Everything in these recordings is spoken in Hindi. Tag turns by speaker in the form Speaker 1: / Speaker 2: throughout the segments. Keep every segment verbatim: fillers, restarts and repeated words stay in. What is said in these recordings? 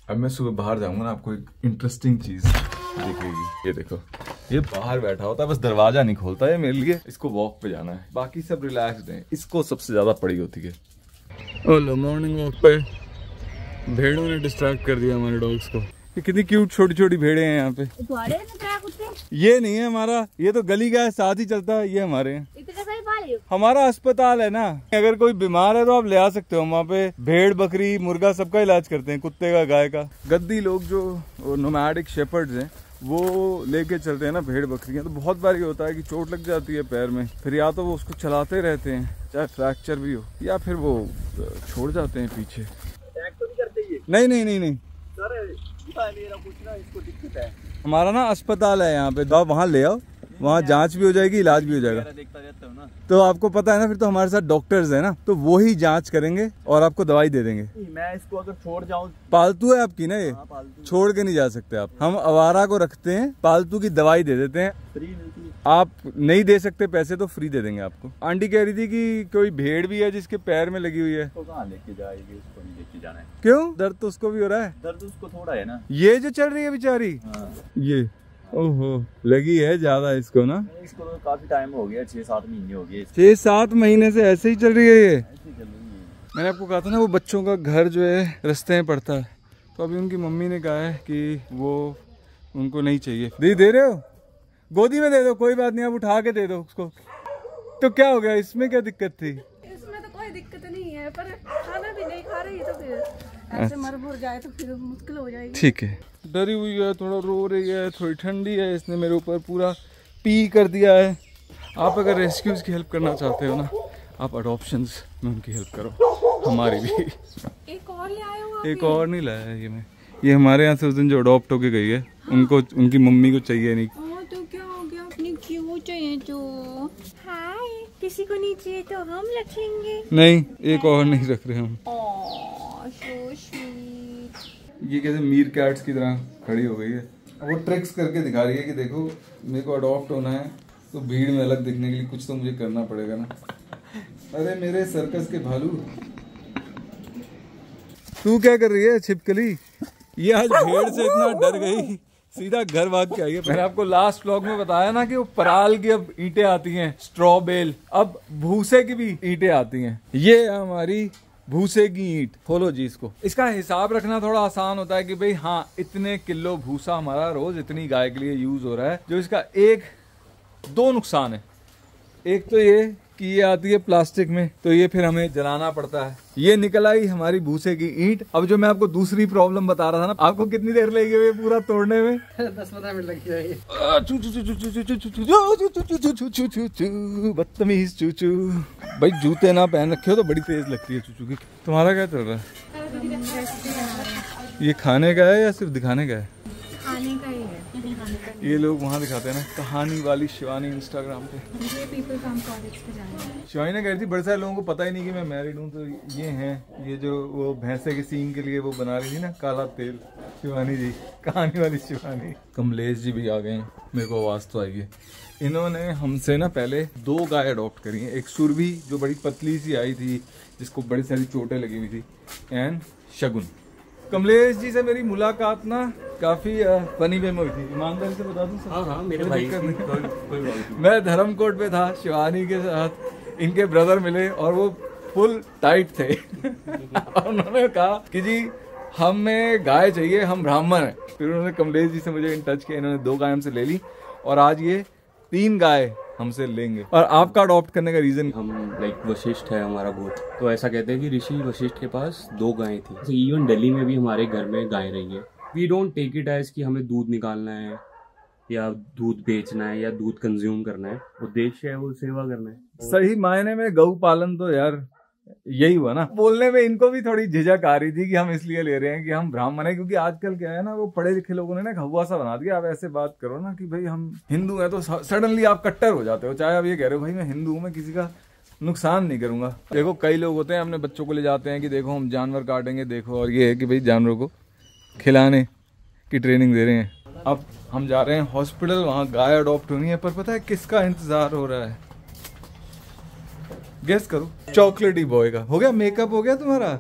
Speaker 1: अब मैं सुबह बाहर जाऊंगा ना, आपको एक इंटरेस्टिंग चीज दिखेगी। ये देखो, ये बाहर बैठा होता है, बस दरवाजा नहीं खोलता है मेरे लिए। इसको वॉक पे जाना है, बाकी सब रिलैक्स्ड हैं, इसको सबसे ज्यादा पड़ी होती है। ओलो मॉर्निंग वॉक पे भेड़ों ने डिस्ट्रैक्ट कर दिया हमारे डॉग्स को। ये कितनी क्यूट छोटी छोटी भेड़े हैं यहाँ पे। ये नहीं है हमारा, ये तो गली का है, साथ ही चलता है। ये हमारे हैं, हमारा अस्पताल है ना। अगर कोई बीमार है तो आप ले आ सकते हो, वहाँ पे भेड़ बकरी मुर्गा सबका इलाज करते हैं, कुत्ते का गाय का। गद्दी लोग जो नोमैडिक शेपर्ड्स हैं वो लेके चलते हैं ना भेड़ बकरियां, तो बहुत बार ये होता है कि चोट लग जाती है पैर में, फिर या तो वो उसको चलाते रहते हैं चाहे फ्रैक्चर भी हो, या फिर वो छोड़ जाते हैं पीछे। तो नहीं करते ये? नहीं नहीं नहीं नहीं सर, मेरा कुछ ना इसको दिक्कत है। हमारा ना अस्पताल है यहाँ पे, तो आप वहाँ ले आओ, वहाँ जांच भी हो जाएगी, इलाज भी हो जाएगा। देखता रहता हूँ ना, तो आपको पता है ना, फिर तो हमारे साथ डॉक्टर्स हैं ना, तो वो ही जांच करेंगे और आपको दवाई दे देंगे। मैं इसको अगर छोड़ जाऊँ, पालतू है आपकी ना ये, छोड़ के नहीं जा सकते आप। हम आवारा को रखते हैं, पालतू की दवाई दे देते हैं, फ्री मिलती है। आप नहीं दे सकते पैसे तो फ्री दे देंगे आपको। आंटी कह रही थी कि कोई भेड़ भी है जिसके पैर में लगी हुई है, तो कहाँ लेके जाएगी, उसको नहीं लेके जाना है। क्यों? दर्द तो उसको भी हो रहा है। दर्द उसको थोड़ा है ना, ये जो चल रही है बेचारी, ये ओहो लगी है ज्यादा इसको ना। इसको तो काफी टाइम हो गया, छह सात महीने हो गए। छह सात महीने से ऐसे ही चल रही है ये। ऐसे चल रही है। मैंने आपको कहा था ना वो बच्चों का घर जो है रास्ते में पड़ता है, तो अभी उनकी मम्मी ने कहा है कि वो उनको नहीं चाहिए। दे दे रहे हो, गोदी में दे दो, कोई बात नहीं, आप उठा के दे दो उसको। तो क्या हो गया, इसमें क्या दिक्कत थी?
Speaker 2: इसमें तो कोई दिक्कत नहीं है, पर खाना भी नहीं खा रही, तो फिर ऐसे मर मुर जाए तो फिर मुश्किल हो जाएगी। ठीक है,
Speaker 1: डरी हुई है, थोड़ा रो रही है, थोड़ी ठंडी है, इसने मेरे ऊपर पूरा पी कर दिया है। आप अगर रेस्क्यूज की हेल्प करना चाहते हो ना, आप अडॉप्शंस में उनकी हेल्प करो, हमारी भी।
Speaker 2: एक और ले आए हो?
Speaker 1: एक और नहीं लाया है ये मैं, ये हमारे यहाँ से उस दिन जो अडॉप्ट होके गई है, हाँ। उनको उनकी मम्मी को चाहिए नहीं।
Speaker 2: ओ, तो क्या हो गया, अपनी क्यों चाहिए जो? हाय, किसी को नहीं चाहिए तो हम रखेंगे।
Speaker 1: नहीं, एक और नहीं रख रहे हम।
Speaker 2: So sweet.
Speaker 1: ये कैसे मीर कैट्स की तरह खड़ी हो गई है, वो ट्रिक्स करके दिखा रही है कि देखो मेरे को अडॉप्ट होना है तो भीड़ में अलग दिखने के लिए कुछ तो मुझे करना पड़ेगा ना। अरे मेरे सर्कस के भालू, तू क्या कर रही है छिपकली? ये आज भेड़ से इतना डर गई, सीधा घर भाग के आई है। मैंने आपको लास्ट व्लॉग में बताया ना कि वो पराल की अब ईंटें आती हैं, स्ट्रॉ बेल, अब भूसे की भी ईंटें आती हैं। ये है हमारी भूसे की ईंट। खोलो जी इसको। इसका हिसाब रखना थोड़ा आसान होता है कि भाई हाँ इतने किलो भूसा हमारा रोज इतनी गाय के लिए यूज हो रहा है। जो इसका एक दो नुकसान है, एक तो ये कि ये आती है प्लास्टिक में, तो ये फिर हमें जलाना पड़ता है। ये निकल आई हमारी भूसे की ईंट। अब जो मैं आपको दूसरी प्रॉब्लम बता रहा था ना, आपको कितनी देर लगेगी ये पूरा तोड़ने में? दस पंद्रह मिनट लग जाएगी। बदतमीज चूचू, भाई जूते ना पहन रखे हो तो बड़ी तेज लगती है चूचू की। तुम्हारा क्या चल रहा है? ये खाने का है या सिर्फ दिखाने का है?
Speaker 2: खाने का ही है।
Speaker 1: ये लोग वहाँ दिखाते हैं ना, कहानी वाली शिवानी इंस्टाग्राम पे। शिवानी ने कही थी बड़े सारे लोगों को पता ही नहीं कि मैं मैरिड हूँ, तो ये हैं, ये जो वो भैंसे के सींग के लिए वो बना रही थी ना काला तेल, शिवानी जी, कहानी वाली शिवानी। कमलेश जी भी आ गए हैं, मेरे को आवाज तो आई है। इन्होंने हमसे ना पहले दो गाय अडॉप्ट करी हैं, एक सुरभि जो बड़ी पतली सी आई थी जिसको बड़ी सारी चोटें लगी हुई थी, एंड शगुन। कमलेश जी से मेरी मुलाकात ना काफी फनी वे में हुई थी, ईमानदारी से बता दूं। हाँ हाँ मेरे भाई, कोई कोई मैं धर्मकोट पे था शिवानी के साथ, इनके ब्रदर मिले और वो फुल टाइट थे। और उन्होंने कहा कि जी हमें गाय चाहिए, हम ब्राह्मण हैं। फिर उन्होंने कमलेश जी से मुझे इन टच किया, इन्होंने दो गाय हमसे ले ली और आज ये तीन गाय हमसे लेंगे। और आपका अडॉप्ट करने का रीजन?
Speaker 3: हम लाइक वशिष्ठ है हमारा भूत, तो ऐसा कहते हैं कि ऋषि वशिष्ठ के पास दो गायें थी। तो इवन दिल्ली में भी हमारे घर में गाय रही है। We don't take it as कि हमें दूध निकालना है या दूध बेचना है या दूध कंज्यूम करना है। उद्देश्य है वो सेवा करना है।
Speaker 1: सही मायने में गौ पालन तो यार यही हुआ ना। बोलने में इनको भी थोड़ी झिझक आ रही थी कि हम इसलिए ले रहे हैं कि हम ब्राह्मण है, क्योंकि आजकल क्या है ना, वो पढ़े लिखे लोगों ने ना हवा सा बना दिया। आप ऐसे बात करो ना कि भाई हम हिंदू हैं तो सडनली आप कट्टर हो जाते हो। चाहे आप ये कह रहे हो भाई मैं हिंदू हूँ, मैं किसी का नुकसान नहीं करूंगा। देखो कई लोग होते हैं अपने बच्चों को ले जाते हैं कि देखो हम जानवर काटेंगे, देखो, और ये है कि भाई जानवरों को खिलाने की ट्रेनिंग दे रहे हैं। अब हम जा रहे हैं हॉस्पिटल, वहाँ गाय अडॉप्ट होनी है, पर पता है किसका इंतजार हो रहा है? गेस करो। चॉकलेटी बॉय का। हो गया मेकअप, हो गया तुम्हारा?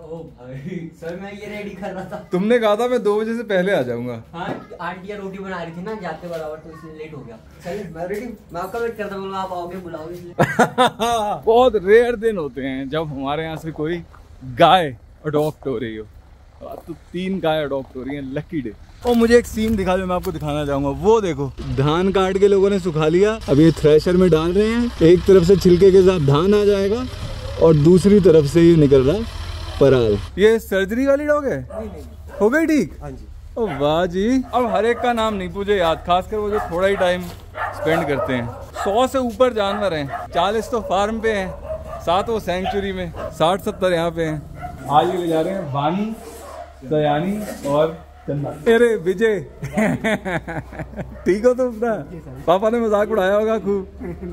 Speaker 3: ओ भाई सर मैं ये रेडी कर रहा था।
Speaker 1: तुमने कहा था मैं दो बजे से पहले आ जाऊंगा।
Speaker 3: हाँ आंटियाँ रोटी बना रही थी ना जाते बराबर, तो इसलिए लेट हो गया। सही मैं रेडी, मैं आपका वेट करता हूँ, आप आओगे बुलाओगे इसलिए।
Speaker 1: बहुत रेयर दिन होते हैं जब हमारे यहाँ से कोई गाय अडॉप्ट हो रही हो। तो तीन गाय अडॉप्ट हो रही हैं, लकी डे। और मुझे एक सीन दिखा जो मैं आपको दिखाना चाहूंगा। वो देखो, धान काट के लोगों ने सुखा लिया, अब ये थ्रेशर में डाल रहे हैं। एक तरफ से छिलके के साथ धान आ जाएगा और दूसरी तरफ से ये निकल रहा है पराल। ये सर्जरी वाली डॉग है? नहीं, नहीं। हो गई ठीक? हाँ जी। ओ वाह जी। अब हर एक का नाम नहीं पूछे याद, खासकर वो जो थोड़ा ही टाइम स्पेंड करते हैं। सौ से ऊपर जानवर हैं, चालीस तो फार्म पे हैं, सात वो सेंचुरी में, साठ सत्तर यहाँ पे हैं। आज ये ले जा रहे हैं वानी, दयानी और अरे विजय। ठीक हो तुम अपना? पापा ने मजाक उड़ाया होगा खूब।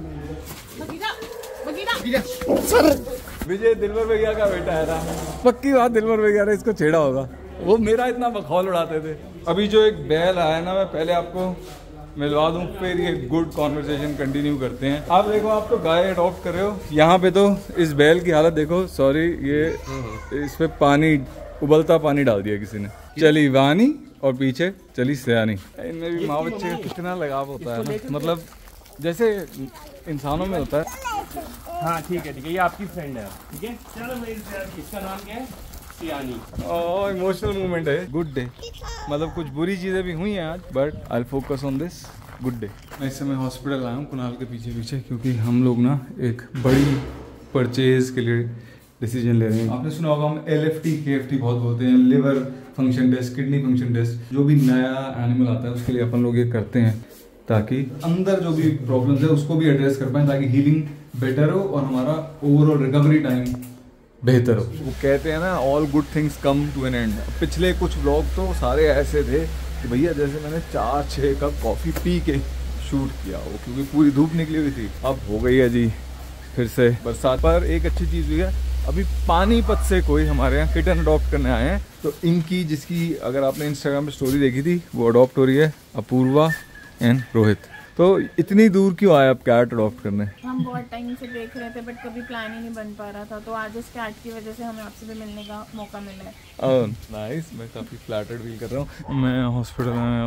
Speaker 1: विजय दिलवर भैया का बेटा है ना, पक्की बात दिलवर भैया ने इसको छेड़ा होगा, वो मेरा इतना बखौल उड़ाते थे। अभी जो एक बैल आया ना, मैं पहले आपको मिलवा दूं, फिर ये गुड कॉन्वर्सेशन कंटिन्यू करते हैं। आप देखो, आप तो गाय अडॉप्ट कर रहे हो, यहाँ पे तो इस बैल की हालत देखो। सॉरी, ये इस पे पानी, उबलता पानी डाल दिया किसी ने। चली वानी और पीछे चली सयानी। इनमें भी माँ बच्चे का कितना लगाव होता है ना, मतलब जैसे इंसानों में होता है।
Speaker 3: हाँ ठीक है ठीक है, ये आपकी फ्रेंड है। ठीक है चलो, मेरी इसका नाम क्या है? सियानी।
Speaker 1: ओह इमोशनल मोमेंट है। गुड डे, मतलब कुछ बुरी चीजें भी हुई हैं आज, but I will focus on this good day. मैं इस समय हॉस्पिटल आया हूँ कुणाल के पीछे पीछे, क्योंकि हम लोग ना एक बड़ी परचेज के लिए डिसीजन ले रहे हैं। आपने सुना होगा हम L F T K F T बहुत बोलते हैं, liver function test, kidney function test. जो भी नया एनिमल आता है उसके लिए अपन लोग ये करते हैं, ताकि अंदर जो भी प्रॉब्लम्स है उसको भी एड्रेस कर पाए, ताकि हीलिंग बेटर हो और हमारा ओवरऑल रिकवरी टाइम बेहतर हो। वो कहते हैं ना, all good things come to an end. पिछले कुछ व्लॉग तो सारे ऐसे थे कि भैया जैसे मैंने चार छः कप कॉफ़ी पी के शूट किया हो, क्योंकि पूरी धूप निकली हुई थी। अब हो गई है जी फिर से बरसात। पर एक अच्छी चीज़ हुई है, अभी पानीपत से कोई हमारे यहाँ किटन अडॉप्ट करने आए हैं, तो इनकी, जिसकी अगर आपने इंस्टाग्राम पे स्टोरी देखी थी, वो अडॉप्ट हो रही है, अपूर्वा एंड रोहित। तो इतनी दूर क्यों आए आप कैट अडॉप्ट करने?
Speaker 2: हम बहुत टाइम से देख रहे थे, बट कभी प्लान ही नहीं बन पा रहा था, तो आज इस कैट की वजह से हमें आपसे भी मिलने का मौका मिला है।
Speaker 1: ओह नाइस, मैं काफ़ी फ्लैटर्ड फील कर रहा हूँ। मैं हॉस्पिटल आया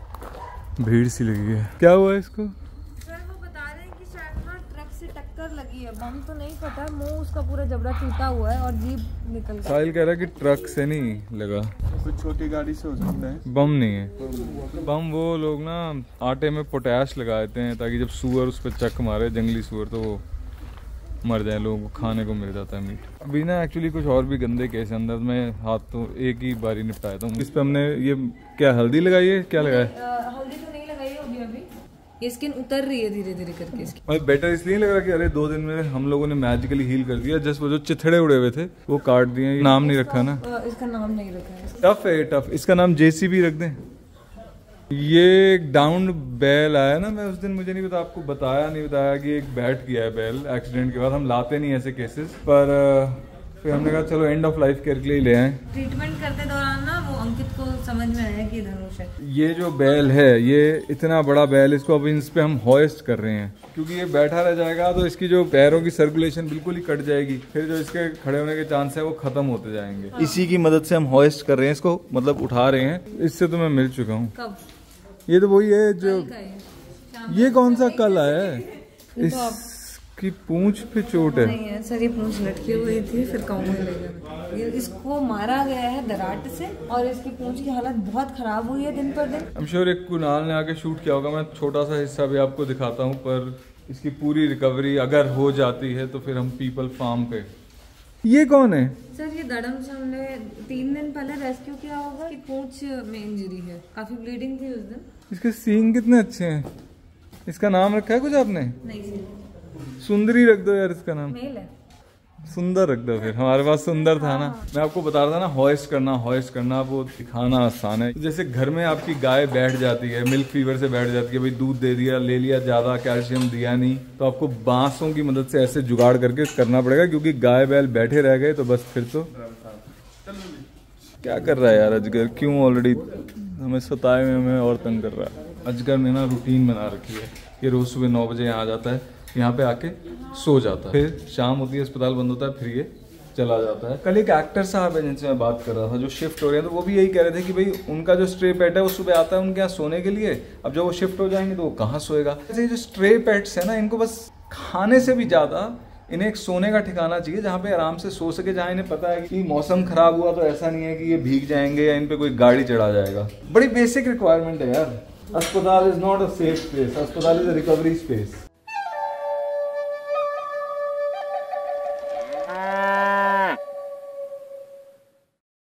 Speaker 1: तो भीड़ सी लगी है। क्या हुआ है इसको?
Speaker 2: सर वो बता रहे हैं कि शायद ना ट्रक से टक्कर लगी है, बम तो नहीं पता, मुंह उसका पूरा जबड़ा टूटा हुआ है और जीभ निकल गई।
Speaker 1: साहिल कह रहा है कि ट्रक से नहीं लगा,
Speaker 4: कुछ छोटी गाड़ी से हो सकता है।
Speaker 1: बम नहीं है। बम वो लोग ना आटे में पोटैश लगा देते हैं, ताकि जब सुअर उस पर चक मारे, जंगली सुअर, तो वो मर जाए, लोगों को खाने को मिल जाता है मीट। अभी ना एक्चुअली कुछ और भी गंदे केस अंदर, मैं हाथ तो एक ही बारी निपटाया था। इस पे हमने ये क्या हल्दी लगाई है, क्या लगाया?
Speaker 2: हल्दी तो नहीं लगाई होगी अभी, ये स्किन उतर रही है धीरे धीरे करके इसकी।
Speaker 1: भाई बेटर इसलिए लग रहा कि अरे दो दिन में हम लोगों ने मैजिकली हील कर दिया। जस्ट वो जो चिथड़े उड़े हुए थे वो काट दिए। नाम नहीं रखा ना,
Speaker 2: इसका नाम नहीं रखा है।
Speaker 1: टफ है टफ। इसका नाम जेसीबी रख दें। ये एक डाउन बैल आया ना, मैं उस दिन, मुझे नहीं पता, आपको बताया नहीं बताया कि एक बैठ गया है बैल एक्सीडेंट के बाद। हम लाते नहीं ऐसे केसेस, पर फिर हमने कहा चलो एंड ऑफ लाइफ केयर के लिए ले आए।
Speaker 2: ट्रीटमेंट करते दौरान ना वो अंकित को समझ में आया कि धनुष है।
Speaker 1: ये जो बैल है, ये इतना बड़ा बैल, इसको अब इस पे हम हॉइस्ट कर रहे हैं, क्योंकि ये बैठा रह जाएगा तो इसकी जो पैरों की सर्कुलेशन बिल्कुल ही कट जाएगी, फिर जो इसके खड़े होने के चांस है वो खत्म होते जाएंगे। हाँ। इसी की मदद से हम हॉइस्ट कर रहे हैं इसको, मतलब उठा रहे हैं। इससे तो मैं मिल चुका हूँ।
Speaker 2: कब?
Speaker 1: ये तो वही है जो, ये कौन सा कल आया है? इसकी पूंछ पे चोट है।
Speaker 2: नहीं है सर, ये पूंछ लटकी हुई थी, फिर काऊ में ले गए। ये इसको मारा गया है दराट से, और इसकी पूंछ की हालत बहुत खराब हुई है दिन पर दिन।
Speaker 1: I'm sure एक कुणाल ने आके शूट किया होगा, मैं छोटा सा हिस्सा भी आपको दिखाता हूँ। पर इसकी पूरी रिकवरी अगर हो जाती है तो फिर हम पीपल फार्म पे। ये कौन है
Speaker 2: सर? ये दड़म से हमने तीन दिन पहले रेस्क्यू किया होगा। इसकी पूंछ में इंजरी है, काफी ब्लीडिंग थी उस दिन।
Speaker 1: इसके सींग कितने अच्छे हैं। इसका नाम रखा है कुछ आपने?
Speaker 2: नहीं सर।
Speaker 1: सुंदरी रख दो यार इसका नाम।
Speaker 2: मेल है।
Speaker 1: सुंदर रख दो फिर, हमारे पास सुंदर था ना। मैं आपको बता रहा था ना, हॉइस्ट करना हॉइस्ट करना वो दिखाना आसान है। जैसे घर में आपकी गाय बैठ जाती है, मिल्क फीवर से बैठ जाती है, भाई दूध दे दिया, ले लिया ज्यादा, कैल्शियम दिया नहीं, तो आपको बांसों की मदद से ऐसे जुगाड़ करके करना पड़ेगा, क्योंकि गाय बैल बैठे रह गए तो बस फिर तो क्या कर रहा है यार अजगर, क्यों ऑलरेडी हमें सताए में हमें और तंग कर रहा है। अजगर ने ना रूटीन बना रखी है, ये रोज सुबह नौ बजे यहाँ आ जाता है, यहाँ पे आके सो जाता है, फिर शाम होती है अस्पताल बंद होता है, फिर ये चला जाता है। कल एक एक्टर साहब है जिनसे मैं बात कर रहा था जो शिफ्ट हो रहे हैं, तो वो भी यही कह रहे थे कि भाई उनका जो स्ट्रे पेट है वो सुबह आता है उनके यहाँ सोने के लिए, अब जब वो शिफ्ट हो जाएंगे तो वो कहाँ सोएगा। ऐसे जो स्ट्रे पेट्स है ना, इनको बस खाने से भी ज़्यादा इन्हें एक सोने का ठिकाना चाहिए जहाँ पे आराम से सो सके, जहाँ इन्हें पता है कि मौसम खराब हुआ तो ऐसा नहीं है कि ये भीग जाएंगे या इन पे कोई गाड़ी चढ़ा जाएगा। बड़ी बेसिक रिक्वायरमेंट है यार। अस्पताल is not a safe space, अस्पताल इज अ रिकवरी स्पेस।